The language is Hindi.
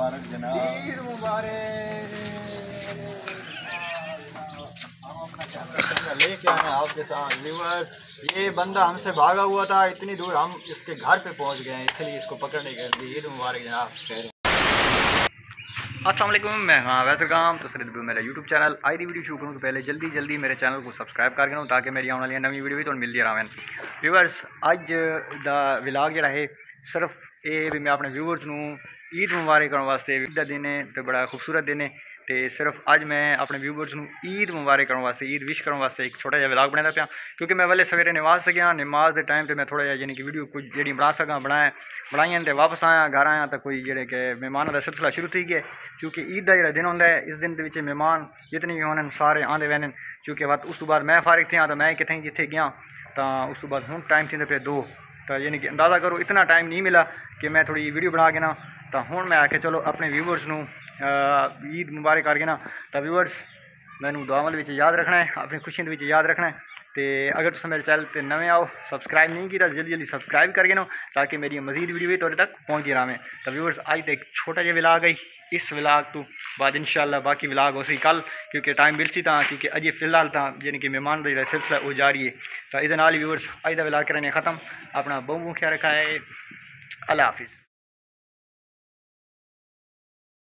मुबारक जनाब। ईद मुबारक। हम अपना कैमरा लेके आए हैं आपके साथ व्यूअर्स। ये बंदा हमसे भागा हुआ था, इतनी दूर हम इसके घर पे पहुंच गए हैं, इसलिए इसको पकड़ने के लिए ईद मुबारक जनाब। अस्सलाम वालेकुम, मैं हाँ वेलकम तो सर मेरा यूट्यूब चैनल। आई दी वीडियो शुरू करूँ तो पहले जल्दी मेरे चैनल को सब्सक्राइब कर देना ताकि मेरी आने वाली नवी वीडियो भी तो मिलती रहें। व्यूअर्स अज दा व्लॉग जिहड़ा है सिर्फ ये भी मैं अपने व्यूअर्स नूं ईद मुबारक करने वास्ते ईद का दिन है तो बड़ा खूबसूरत दिन है तो सिर्फ अज मैं अपने व्यूअर्स नूं ईद मुबारक करने वास्ते ईद विश करने वास्ते एक छोटा जिहा व्लॉग बनाता पाया क्योंकि मैं वाले सवेरे नमाज से गया नमाज के टाइम पर मैं थोड़ा जिहा यानी कि वीडियो कुछ जी बना सका बनाई तो वापस आया घर आया तो कोई जेह्ड़े कि मेहमानों का सिलसिला शुरू थी गया क्योंकि ईद का जो दिन होंदा है इस दिन के मेहमान जितने भी होने सारे आते वहने क्योंकि उस तो बाद मैं फारिग थी तो मैं कितने जिथे गया तो उस तो बाद हूँ टाइम थी पे 2 तो यानी कि अंदाज़ा करो इतना टाइम नहीं मिला कि मैं थोड़ी वीडियो बना के ना तो हूँ मैं आके चलो अपने व्यूअर्स नूं ईद मुबारक करके ना तो व्यूअर्स मैनू दुआवां विच याद रखना है अपनी खुशियों विच याद रखना है तो अगर तुम मेरे चैनल पर नवे आओ सब्सक्राइब नहीं किया जल्दी सब्सक्राइब करके ना ताकि मेरी मजीद वीडियो भी तुहाडे तक पहुँचती रहें। तो व्यूअर्स अज तो एक छोटा जिहा व्लॉग है इस व्लॉग तो बाद इंशाल्लाह बाकी व्लॉग हो सी कल क्योंकि टाइम मिल सी क्योंकि अजे फिलहाल तो यानी कि मेहमान का जो सिलसिला वो जारी है। तो ये व्यूअर्स अज का व्लॉग करने ख़त्म। अपना बहुत ख्याल रखा है। अल्लाह हाफिज़।